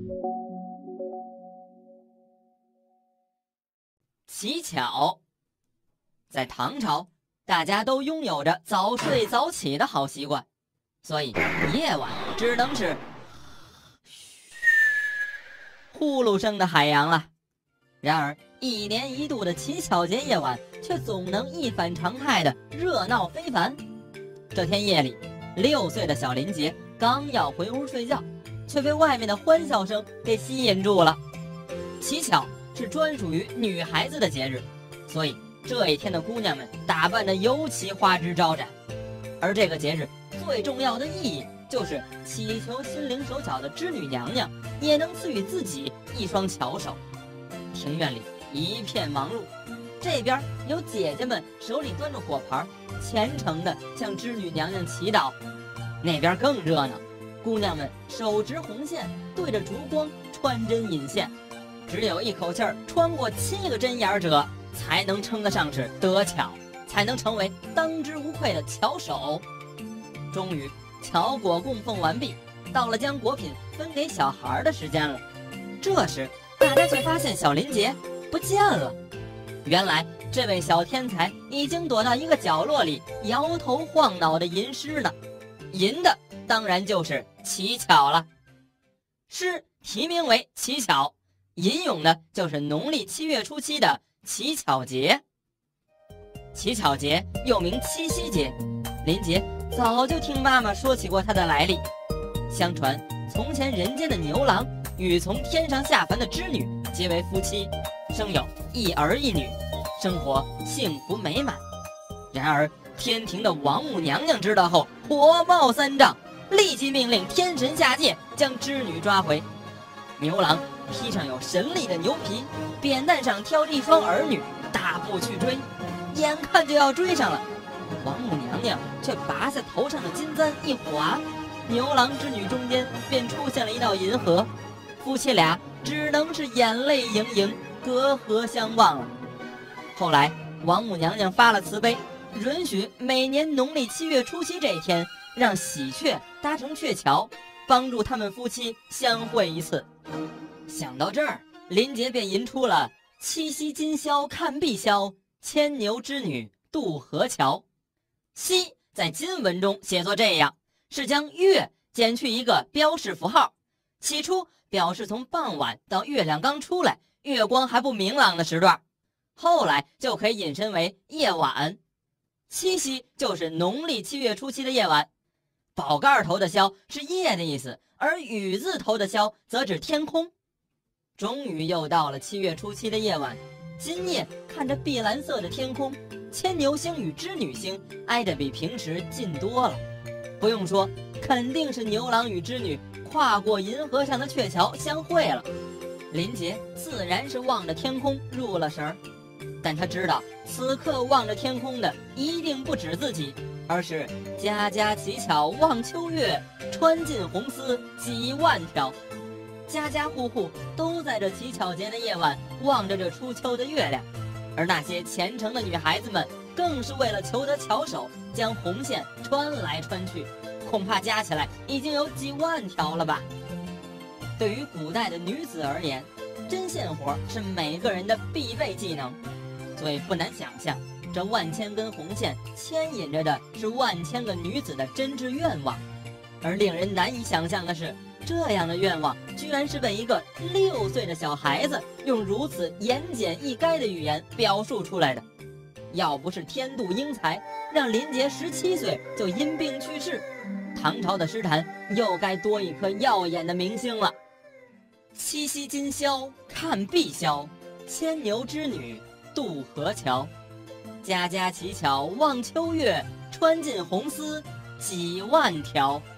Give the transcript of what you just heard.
乞巧。在唐朝，大家都拥有着早睡早起的好习惯，所以夜晚只能是呼噜声的海洋了。然而1年1度的乞巧节夜晚却总能一反常态的热闹非凡。这天夜里，6岁的小林杰刚要回屋睡觉，却被外面的欢笑声给吸引住了。乞巧是专属于女孩子的节日，所以这一天的姑娘们打扮得尤其花枝招展。而这个节日最重要的意义，就是祈求心灵手巧的织女娘娘也能赐予自己一双巧手。庭院里一片忙碌，这边有姐姐们手里端着火盘，虔诚地向织女娘娘祈祷；那边更热闹，姑娘们手执红线，对着烛光穿针引线，只有一口气儿穿过7个针眼者，才能称得上是得巧，才能成为当之无愧的巧手。终于巧果供奉完毕，到了将果品分给小孩的时间了。这时大家却发现小林杰不见了。原来这位小天才已经躲到一个角落里，摇头晃脑的吟诗呢。吟的当然就是乞巧了。诗题名为乞巧，吟咏的就是农历7月初7的乞巧节。乞巧节又名七夕节，林杰早就听妈妈说起过它的来历。相传从前人间的牛郎与从天上下凡的织女结为夫妻，生有1儿1女，生活幸福美满。然而天庭的王母娘娘知道后火冒三丈，立即命令天神下界将织女抓回。牛郎披上有神力的牛皮，扁担上挑着一双儿女，大步去追。眼看就要追上了，王母娘娘却拔下头上的金簪一划，牛郎织女中间便出现了一道银河，夫妻俩只能是眼泪盈盈，隔河相望了。后来王母娘娘发了慈悲，允许每年农历7月初7这一天，让喜鹊搭乘鹊桥，帮助他们夫妻相会一次。想到这儿，林杰便吟出了七夕今宵看碧霄，牵牛织女渡河桥。夕在金文中写作这样，是将月减去一个标示符号，起初表示从傍晚到月亮刚出来，月光还不明朗的时段，后来就可以引申为夜晚。七夕就是农历7月初7的夜晚。宝盖头的宵是夜的意思，而雨字头的宵则指天空。终于又到了7月初7的夜晚，今夜看着碧蓝色的天空，牵牛星与织女星挨得比平时近多了。不用说，肯定是牛郎与织女跨过银河上的鹊桥相会了。林杰自然是望着天空入了神儿，但他知道此刻望着天空的一定不止自己，而是家家乞巧望秋月，穿尽红丝几万条。家家户户都在这乞巧节的夜晚望着这初秋的月亮，而那些虔诚的女孩子们更是为了求得巧手，将红线穿来穿去，恐怕加起来已经有几万条了吧。对于古代的女子而言，针线活是每个人的必备技能，所以不难想象，这万千根红线牵引着的是万千个女子的真挚愿望。而令人难以想象的是，这样的愿望居然是被一个6岁的小孩子用如此言简意赅的语言表述出来的。要不是天妒英才，让林杰17岁就因病去世，唐朝的诗坛又该多一颗耀眼的明星了。七夕今宵看碧霄，牵牛织女渡河桥。家家乞巧望秋月，穿尽红丝几万条。